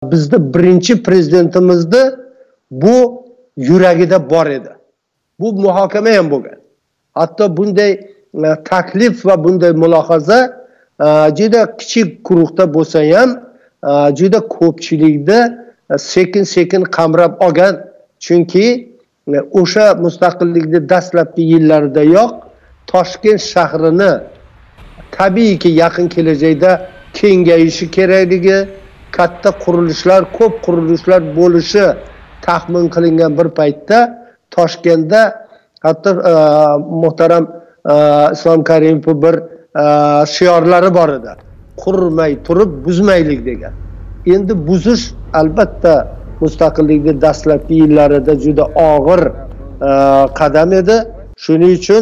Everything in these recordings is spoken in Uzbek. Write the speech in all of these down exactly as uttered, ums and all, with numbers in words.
Bizda birinchi prezidentimizni bu yuragida bor edi. Bu muhokama ham bo'lgan. Hatto bunday taklif va bunday mulohaza juda kichik guruhda bo'lsa ham juda ko'pchilikda sekin-sekin qamrab olgan. Chunki o'sha mustaqillikning dastlabki yillaridayoq Toshkent shahrini tabiiyki yaqin kelajakda kengayishi kerakligi, katta qurilishlar, ko'p qurilishlar bo'lishi taxmin qilingan bir paytda Toshkentda hatto muhtaram Islom Karimov bir shiorlari bor edi. Qurmay turib buzmaylik degan. Endi buzish albatta mustaqillikning dastlabki yillarida juda og'ir qadam edi. Shuning uchun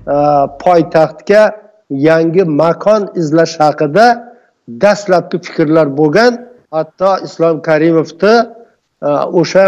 poytaxtga yangi makon izlash haqida dastlabki fikrlar bo'lgan. Hatto Islom Karimovni o'sha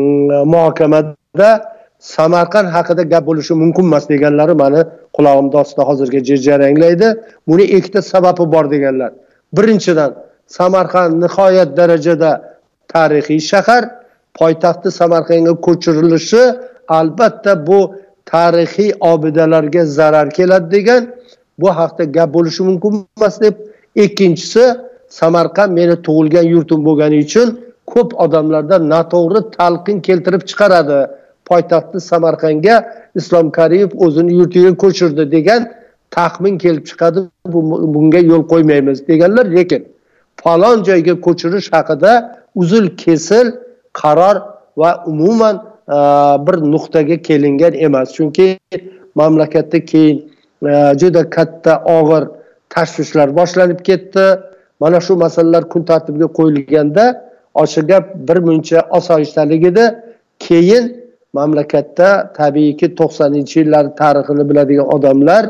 muhokamada Samarqand haqida gap bo'lishi mumkin emas deganlari meni qulog'imda ostida hozirga jaranglaydi. Buni ikkita sababi bor deganlar. Birinchidan, Samarqand nihoyat darajada tarixiy shahar, poytaxti Samarqandga ko'chirilishi albatta bu tarixiy obidalarga zarar keladi degan. Bu haqda gap bo'lishi mumkin emas deb. Ikkinchisi, Samarqand meni tug'ilgan yurtim bo'lgani uchun ko'p odamlarda noto'g'ri talqin keltirib chiqaradi. Poytaxtni Samarqandga Islom Karimov o'zini yurtiga ko'chirdi degan taxmin kelib chiqadi. Bunga yo'l qo'ymaymiz deganlar, lekin falon joyga ko'chirish haqida uzul kesil qaror va umuman bir nuqtaga kelingan emas. Chunki mamlakatda keyin juda katta og'ir tashvishlar boshlanib ketdi. Mana shu masalalar kun tartibiga qo'yilganda ochiq gap bir muncha osoyishtalik edi. Keyin mamlakatda tabiiyki to'qsoninchi yillar tarixini biladigan odamlar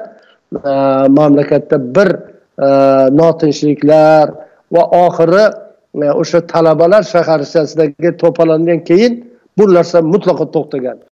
mamlakatda bir notinchliklar va oxiri o'sha talabalar shaharchasidagi to'polondan keyin bu narsa mutlaqo to'xtagan.